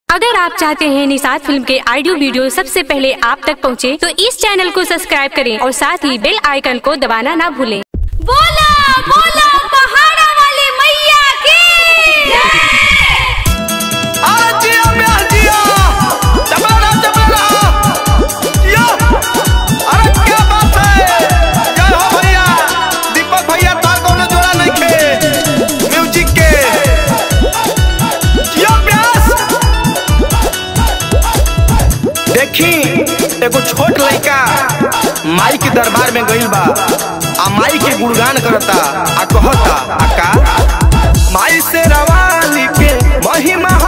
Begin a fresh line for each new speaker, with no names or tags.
अगर आप चाहते हैं निषाद फिल्म के ऑडियो वीडियो सबसे पहले आप तक पहुंचे, तो इस चैनल को सब्सक्राइब करें और साथ ही बेल आइकन को दबाना ना भूलें।
बोला बोला पहाड़ा वाली मैया की
अरे क्या बात है, जय हो भैया। दीपक भैया तार कोनो जोड़ा नहीं खे म्यूजिक के। देखी एगो छोट लड़का माई के दरबार में गइल बा, आ माई के गुणगान करता, आ कहता आका माई से रवाली के महिमा